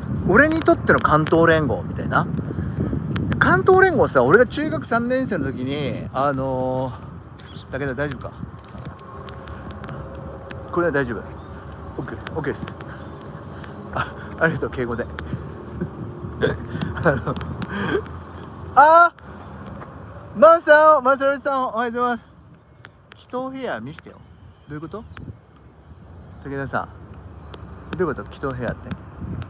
俺にとっての関東連合みたいな。関東連合さ、俺が中学3年生の時にだけど大丈夫か、これは大丈夫、 OK です。ありがとう、敬語でマサルさんおはようございます。祈祷部屋見してよ。どういうこと？武田さん、どういうこと？祈祷部屋って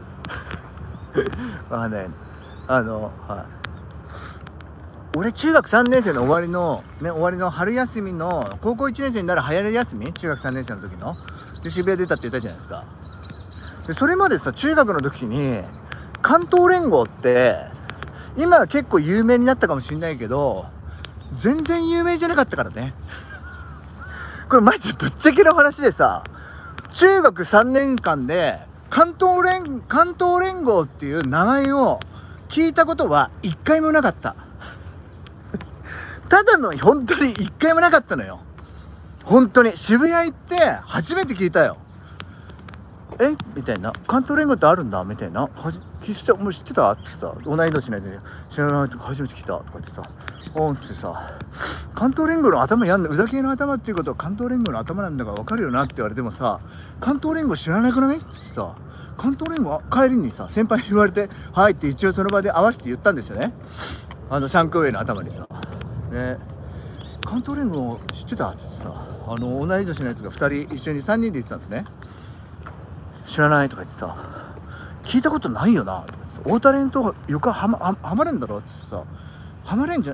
わかんない。はい。俺中学3年生の終わりの春休みの高校1年生になる流行り休み、中学3年生の時ので渋谷出たって言ったじゃないですか。でそれまでさ、中学の時に関東連合って今は結構有名になったかもしれないけど、全然有名じゃなかったからね。これマジぶっちゃけの話でさ、中学3年間で関東連合っていう名前を聞いたことは一回もなかった。ただの本当に一回もなかったのよ。本当に渋谷行って初めて聞いたよ。みたいな、関東連合ってあるんだみたいな、もう知ってたってさ、同い年ないで知らないとか初めて聞いたとかってさ、ってさ、関東連合の頭やんの、宇田系の頭っていうことは関東連合の頭なんだから分かるよなって言われてもさ、関東連合知らなくないってさ、関東連合帰りにさ、先輩に言われてはいって一応その場で合わせて言ったんですよね。シャンクウェイの頭にさ、関東連合知ってたってさ、同い年のやつが2人一緒に3人で言ってたんですね。知らないとか言ってさ、聞いたことないよなとか言ってさ、太田連と横浜ハマれんだろってさ、ハマレン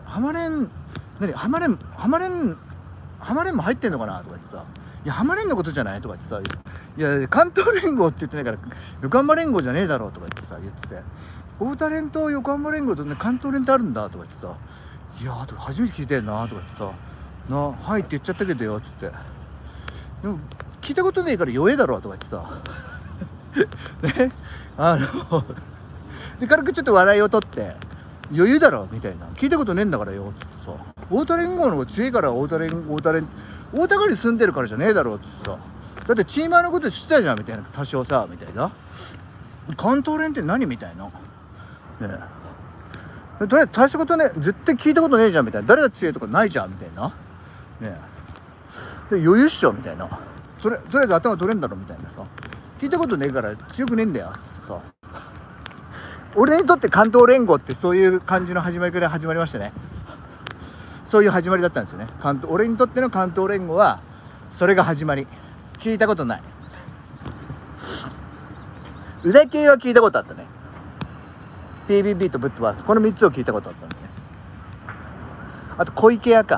も入ってんのかなとか言ってさ、いやハマレンのことじゃないとか言ってさ、いや関東連合って言ってないから横浜連合じゃねえだろとか言ってて、太田連と横浜連合とね、関東連ってあるんだとか言ってさ、いやー初めて聞いてんなとか言ってさ、はいって言っちゃったけどよっつって、でも聞いたことねえから弱えだろとか言ってさね、で軽くちょっと笑いを取って余裕だろみたいな、聞いたことねえんだからよっつってさ、太田連合の方が強いから太田川に住んでるからじゃねえだろっつってさ、だってチーマーのこと知ってたじゃんみたいな、多少さみたいな、関東連って何みたいなねえ、とりあえず大したことね、絶対聞いたことねえじゃんみたいな、誰が強いとかないじゃんみたいなねえ、で余裕っしょみたいな、とりあえず頭取れんだろみたいなさ、聞いたことねえから強くねえんだよっつってさ、俺にとって関東連合ってそういう感じの始まりから始まりましたね。そういう始まりだったんですよね。俺にとっての関東連合はそれが始まり。聞いたことない。宇田系は聞いたことあったね。 PBB とぶっ飛ばす、この3つを聞いたことあったんでね。あと小池屋か。